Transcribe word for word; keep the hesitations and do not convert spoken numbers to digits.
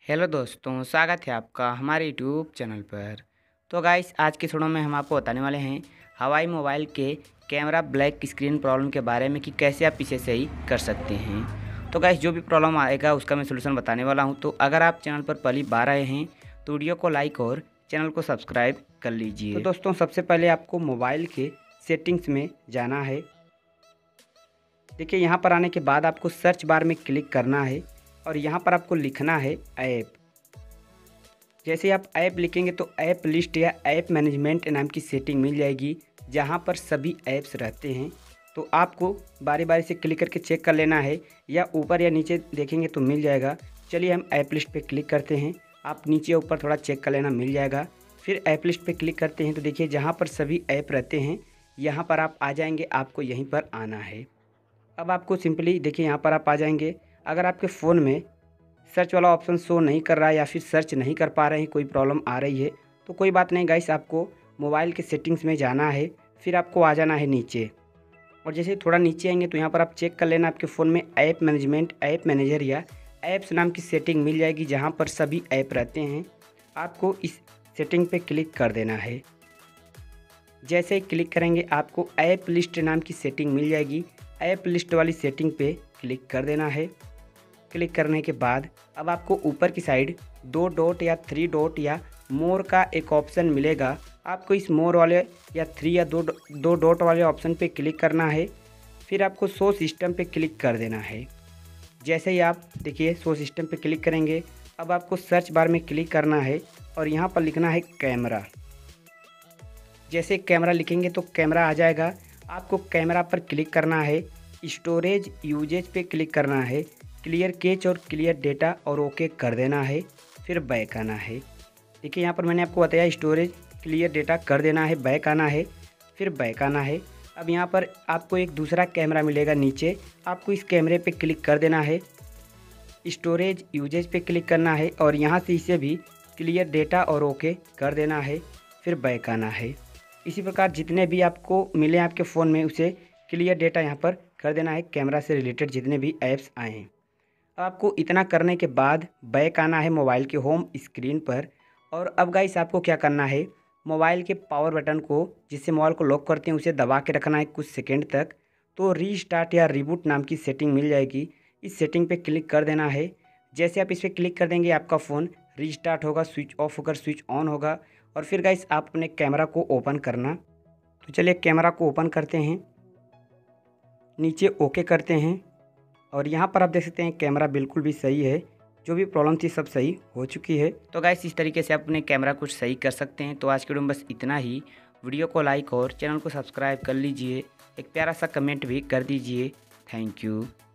Hello दोस्तों, स्वागत है आपका हमारे यूट्यूब चैनल पर। तो गाइस, आज के वीडियो में हम आपको बताने वाले हैं हवाई मोबाइल के कैमरा ब्लैक स्क्रीन प्रॉब्लम के बारे में कि कैसे आप इसे सही कर सकते हैं। तो गाइस, जो भी प्रॉब्लम आएगा उसका मैं सोल्यूशन बताने वाला हूं। तो अगर आप चैनल पर पहली बार आए हैं तो वीडियो को लाइक और चैनल को सब्सक्राइब कर लीजिए। तो दोस्तों, सबसे पहले आपको मोबाइल के सेटिंग्स में जाना है। देखिए, यहाँ पर आने के बाद आपको सर्च बार में क्लिक करना है और यहाँ पर आपको लिखना है ऐप। जैसे आप ऐप लिखेंगे तो ऐप लिस्ट या ऐप मैनेजमेंट नाम की सेटिंग मिल जाएगी, जहाँ पर सभी ऐप्स रहते हैं। तो आपको बारी बारी से क्लिक करके चेक कर लेना है, या ऊपर या नीचे देखेंगे तो मिल जाएगा। चलिए हम ऐप लिस्ट पे क्लिक करते हैं। आप नीचे ऊपर थोड़ा चेक कर लेना, मिल जाएगा। फिर ऐप लिस्ट पे क्लिक करते हैं तो देखिए जहाँ पर सभी ऐप रहते हैं यहाँ पर आप आ जाएंगे। आपको यहीं पर आना है। अब आपको सिंपली देखिए यहाँ पर आप आ जाएंगे। अगर आपके फ़ोन में सर्च वाला ऑप्शन शो नहीं कर रहा है या फिर सर्च नहीं कर पा रहे हैं, कोई प्रॉब्लम आ रही है, तो कोई बात नहीं गाइस, आपको मोबाइल के सेटिंग्स में जाना है। फिर आपको आ जाना है नीचे, और जैसे थोड़ा नीचे आएंगे तो यहाँ पर आप चेक कर लेना, आपके फ़ोन में ऐप मैनेजमेंट, ऐप मैनेजर या ऐप्स नाम की सेटिंग मिल जाएगी, जहाँ पर सभी ऐप रहते हैं। आपको इस सेटिंग पर क्लिक कर देना है। जैसे ही क्लिक करेंगे आपको ऐप लिस्ट नाम की सेटिंग मिल जाएगी। ऐप लिस्ट वाली सेटिंग पे क्लिक कर देना है। क्लिक करने के बाद अब आपको ऊपर की साइड दो डॉट या थ्री डॉट या मोर का एक ऑप्शन मिलेगा। आपको इस मोर वाले या थ्री या दो दो डॉट वाले ऑप्शन पे क्लिक करना है। फिर आपको शो सिस्टम पे क्लिक कर देना है। जैसे ही आप देखिए शो सिस्टम पे क्लिक करेंगे, अब आपको सर्च बार में क्लिक करना है और यहाँ पर लिखना है कैमरा। जैसे कैमरा लिखेंगे तो कैमरा आ जाएगा। आपको कैमरा पर क्लिक करना है, स्टोरेज यूजेज पे क्लिक करना है, क्लियर कैच और क्लियर डेटा और ओके कर देना है। फिर बैक आना है। देखिए यहाँ पर मैंने आपको बताया स्टोरेज क्लियर डेटा कर देना है, बैक आना है, फिर बैक आना है। अब यहाँ पर आपको एक दूसरा कैमरा मिलेगा नीचे, आपको इस कैमरे पे क्लिक कर देना है, स्टोरेज यूजेज पे क्लिक करना है और यहाँ से इसे भी क्लियर डेटा और ओके कर देना है, फिर बैक आना है। इसी प्रकार जितने भी आपको मिले आपके फ़ोन में उसे क्लियर डेटा यहाँ पर कर देना है, कैमरा से रिलेटेड जितने भी ऐप्स आए हैं। आपको इतना करने के बाद बैक आना है मोबाइल के होम स्क्रीन पर। और अब गाइस आपको क्या करना है, मोबाइल के पावर बटन को जिससे मोबाइल को लॉक करते हैं उसे दबा के रखना है कुछ सेकंड तक। तो रीस्टार्ट या रिबूट नाम की सेटिंग मिल जाएगी, इस सेटिंग पे क्लिक कर देना है। जैसे आप इस पर क्लिक कर देंगे आपका फ़ोन रीस्टार्ट होगा, स्विच ऑफ होकर स्विच ऑन होगा। और फिर गाइस आप अपने कैमरा को ओपन करना। तो चलिए कैमरा को ओपन करते हैं, नीचे ओके करते हैं और यहाँ पर आप देख सकते हैं कैमरा बिल्कुल भी सही है। जो भी प्रॉब्लम थी सब सही हो चुकी है। तो गाइस इस तरीके से आप अपने कैमरा कुछ सही कर सकते हैं। तो आज के वीडियो में बस इतना ही। वीडियो को लाइक और चैनल को सब्सक्राइब कर लीजिए। एक प्यारा सा कमेंट भी कर दीजिए। Thank you.